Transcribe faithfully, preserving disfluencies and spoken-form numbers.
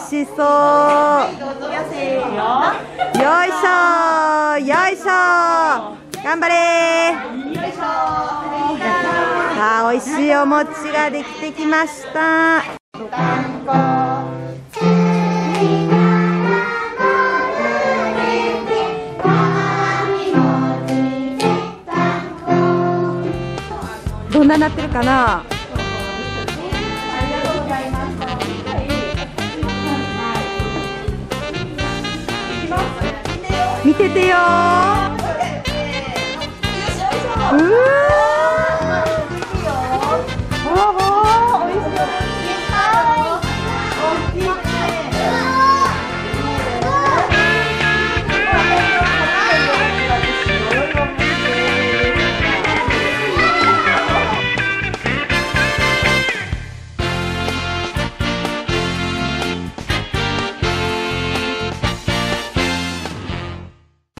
しそう。 せーの。 よいしょよいしょ、頑張れー。 よいしょ。 さあ、美味しいお餅ができてきました。どんななってるかな。見ててよー。うー